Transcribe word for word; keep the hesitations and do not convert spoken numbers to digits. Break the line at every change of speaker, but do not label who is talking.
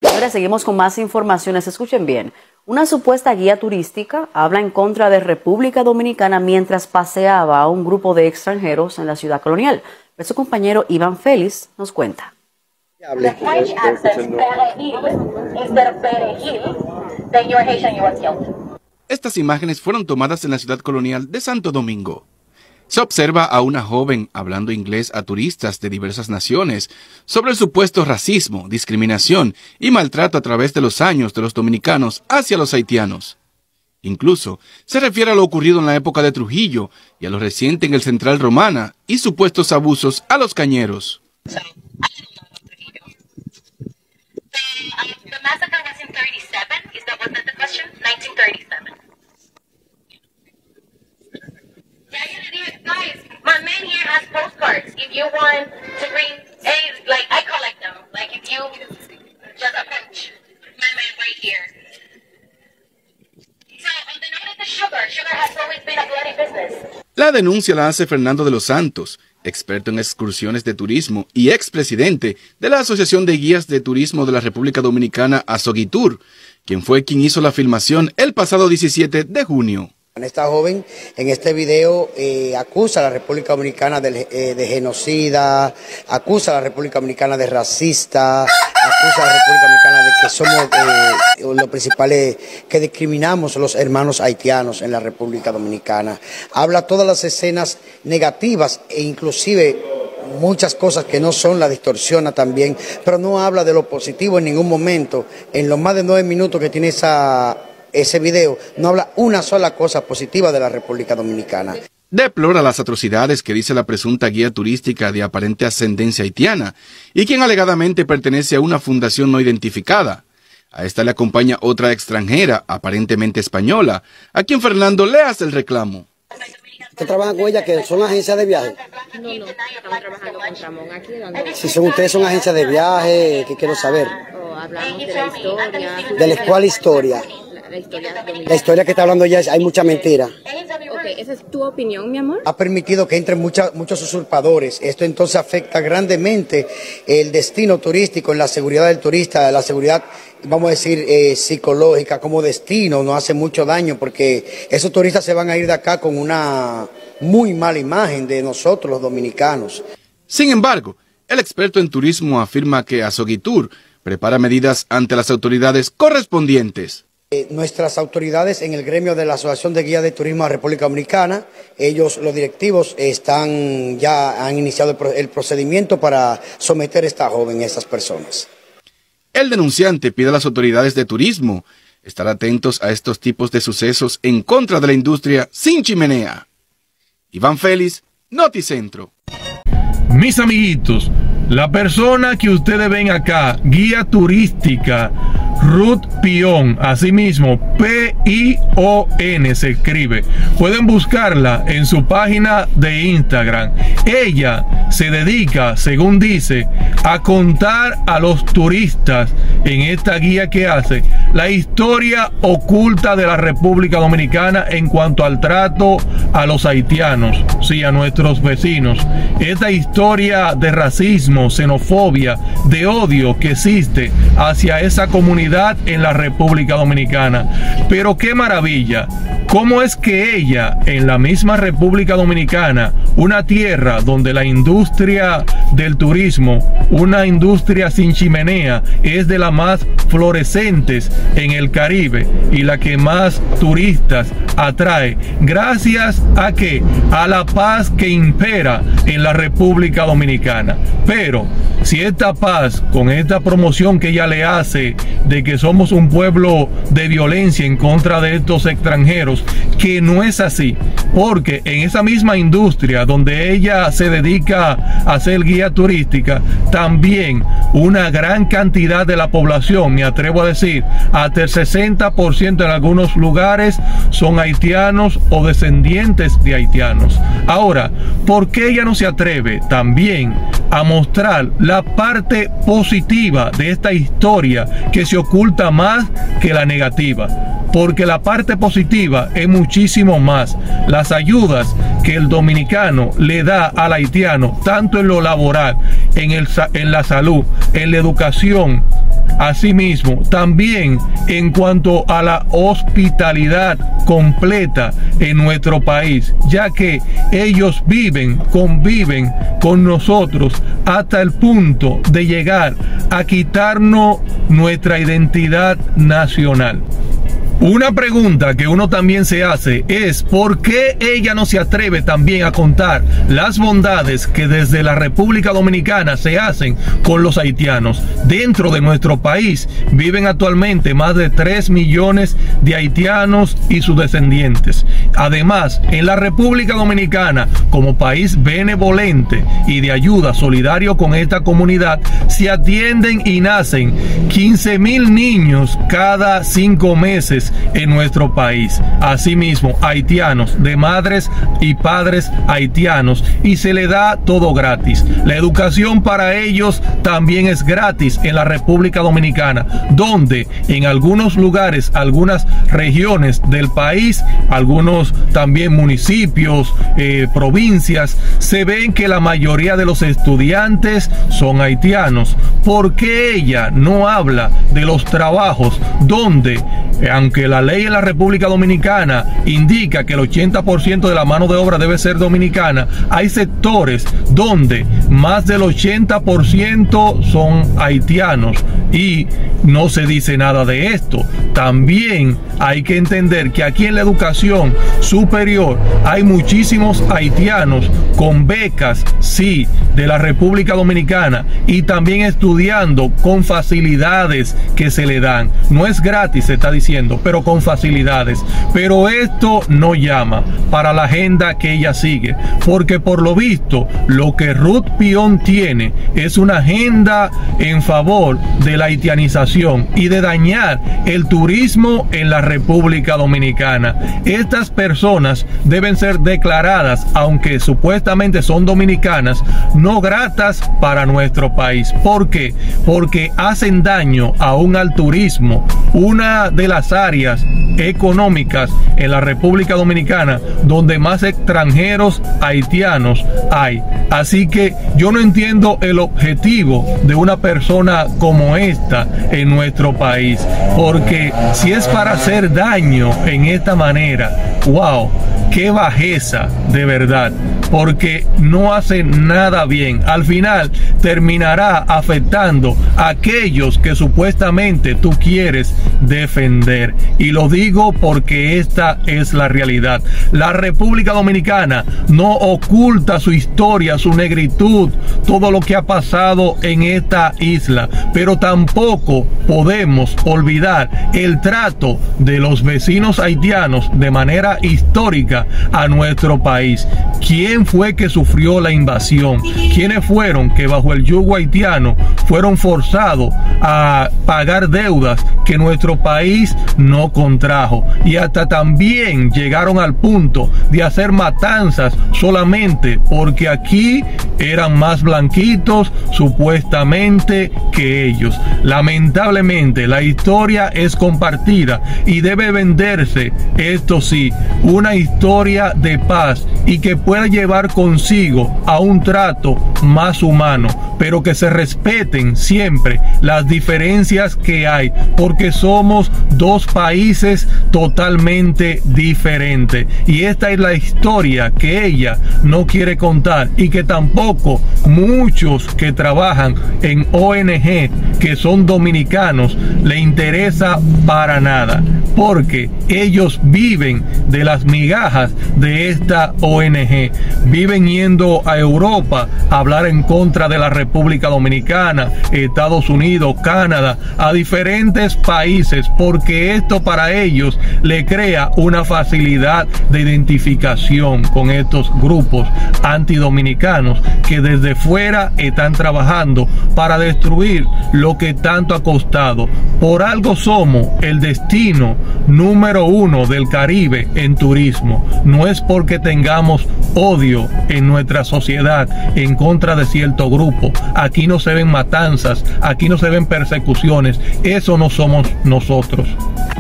Ahora seguimos con más informaciones. Escuchen bien. Una supuesta guía turística habla en contra de República Dominicana mientras paseaba a un grupo de extranjeros en la ciudad colonial. Pero su compañero Iván Félix nos cuenta.
The French accent, perejil, instead of perejil, then you're Haitian, you are killed.
Estas imágenes fueron tomadas en la ciudad colonial de Santo Domingo. Se observa a una joven hablando inglés a turistas de diversas naciones sobre el supuesto racismo, discriminación y maltrato a través de los años de los dominicanos hacia los haitianos. Incluso se refiere a lo ocurrido en la época de Trujillo y a lo reciente en el Central Romana y supuestos abusos a los cañeros.
My man here has postcards. If you want to bring, hey, like I collect them. Like if you just approach my man right here. So on the note of the sugar, sugar has always been a bloody business.
La denuncia la hace Fernando de los Santos, experto en excursiones de turismo y expresidente de la Asociación de Guías de Turismo de la República Dominicana, Asogitur, quien fue quien hizo la filmación el pasado diecisiete de junio.
Esta joven en este video eh, acusa a la República Dominicana de, eh, de genocida, acusa a la República Dominicana de racista, acusa a la República Dominicana de que somos eh, los principales que discriminamos a los hermanos haitianos en la República Dominicana. Habla todas las escenas negativas e inclusive muchas cosas que no son, la distorsiona también, pero no habla de lo positivo en ningún momento. En los más de nueve minutos que tiene esa... ese video no habla una sola cosa positiva de la República Dominicana.
Deplora las atrocidades que dice la presunta guía turística de aparente ascendencia haitiana y quien alegadamente pertenece a una fundación no identificada. A esta le acompaña otra extranjera, aparentemente española, a quien Fernando le hace el reclamo.
¿Usted trabaja con ella que son agencias de viaje?
No, no, estamos trabajando con Ramón aquí. Donde...
Si son ustedes son agencias de viaje, ¿qué quiero saber?
Oh, hablamos de la historia.
¿De la cuál historia?
La historia,
la historia que está hablando ella, hay mucha mentira.
Ok, esa es tu opinión, mi amor.
Ha permitido que entren mucha, muchos usurpadores. Esto entonces afecta grandemente el destino turístico, en la seguridad del turista, la seguridad, vamos a decir, eh, psicológica como destino. Nos hace mucho daño porque esos turistas se van a ir de acá con una muy mala imagen de nosotros los dominicanos.
Sin embargo, el experto en turismo afirma que Asogitur prepara medidas ante las autoridades correspondientes.
Eh, nuestras autoridades en el gremio de la Asociación de Guías de Turismo de la República Dominicana, ellos, los directivos, están ya han iniciado el, pro, el procedimiento para someter a esta joven y a estas personas.
El denunciante pide a las autoridades de turismo estar atentos a estos tipos de sucesos en contra de la industria sin chimenea. Iván Félix, Noticentro.
Mis amiguitos, la persona que ustedes ven acá, guía turística, Ruth Pion, asimismo P I O N se escribe. Pueden buscarla en su página de Instagram. Ella se dedica, según dice, a contar a los turistas en esta guía que hace la historia oculta de la República Dominicana en cuanto al trato a los haitianos, sí, a nuestros vecinos. Esta historia de racismo, xenofobia, de odio que existe hacia esa comunidad en la República Dominicana. Pero qué maravilla, cómo es que ella en la misma República Dominicana, una tierra donde la industria del turismo, una industria sin chimenea, es de las más florescentes en el Caribe y la que más turistas atrae, gracias a que a la paz que impera en la República Dominicana. Pero si esta paz, con esta promoción que ella le hace de que somos un pueblo de violencia en contra de estos extranjeros, que no es así, porque en esa misma industria donde ella se dedica a hacer guía turística, también una gran cantidad de la población, me atrevo a decir, hasta el sesenta por ciento en algunos lugares, son haitianos o descendientes de haitianos. Ahora, ¿por qué ella no se atreve también a mostrar la parte positiva de esta historia que se oculta más que la negativa? porque la parte positiva es muchísimo más. Las ayudas que el dominicano le da al haitiano, tanto en lo laboral, en, el, en la salud, en la educación, asimismo, también en cuanto a la hospitalidad completa en nuestro país, ya que ellos viven, conviven con nosotros hasta el punto de llegar a quitarnos nuestra identidad nacional. Una pregunta que uno también se hace es ¿por qué ella no se atreve también a contar las bondades que desde la República Dominicana se hacen con los haitianos? Dentro de nuestro país viven actualmente más de tres millones de haitianos y sus descendientes. Además, en la República Dominicana, como país benevolente y de ayuda solidario con esta comunidad, se atienden y nacen quince mil niños cada cinco meses en nuestro país. Asimismo, haitianos de madres y padres haitianos, y se le da todo gratis. La educación para ellos también es gratis en la República Dominicana, donde en algunos lugares, algunas regiones del país, algunos también municipios, eh, provincias, se ven que la mayoría de los estudiantes son haitianos. ¿Por qué ella no habla de los trabajos donde, aunque la ley en la República Dominicana indica que el ochenta por ciento de la mano de obra debe ser dominicana, hay sectores donde más del ochenta por ciento son haitianos y no se dice nada de esto? También hay que entender que aquí en la educación superior hay muchísimos haitianos con becas, sí, de la República Dominicana, y también estudiando con facilidades que se le dan. No es gratis, se está diciendo, pero con facilidades. Pero esto no llama para la agenda que ella sigue, porque por lo visto lo que Ruth Pion tiene es una agenda en favor de la haitianización y de dañar el turismo en la República Dominicana. Estas personas deben ser declaradas, aunque supuestamente son dominicanas, no gratas para nuestro país. ¿Por qué? Porque hacen daño aún al turismo, una de las áreas económicas en la República Dominicana donde más extranjeros haitianos hay. Así que yo no entiendo el objetivo de una persona como esta en nuestro país, porque si es para hacer daño en esta manera, wow, qué bajeza de verdad, porque no hace nada bien. Al final terminará afectando a aquellos que supuestamente tú quieres defender, y lo digo porque esta es la realidad. La República Dominicana no oculta su historia, su negritud, todo lo que ha pasado en esta isla, pero tampoco podemos olvidar el trato de los vecinos haitianos de manera histórica a nuestro país. ¿Quién fue que sufrió la invasión? ¿Quiénes fueron que bajo el yugo haitiano fueron forzados a pagar deudas que nuestro país no contrajo? Y hasta también llegaron al punto de hacer matanzas solamente porque aquí eran más blanquitos supuestamente que ellos. Lamentablemente la historia es compartida y debe venderse, esto sí, una historia de paz y que pueda llevar consigo a un trato más humano, pero que se respeten siempre las diferencias que hay, porque somos dos países totalmente diferentes, y esta es la historia que ella no quiere contar y que tampoco muchos que trabajan en O N G que son dominicanos le interesa para nada, porque ellos viven de las migajas de esta O N G, viven yendo a Europa a hablar en contra de la República Dominicana, Estados Unidos, Canadá, a diferentes países, porque esto para ellos le crea una facilidad de identificación con estos grupos antidominicanos que desde fuera están trabajando para destruir lo que tanto ha costado. Por algo somos el destino número uno del Caribe en turismo. No es porque tengamos odio en nuestra sociedad en contra de cierto grupo. Aquí no se ven matanzas, aquí no se ven persecuciones. Eso no somos nosotros.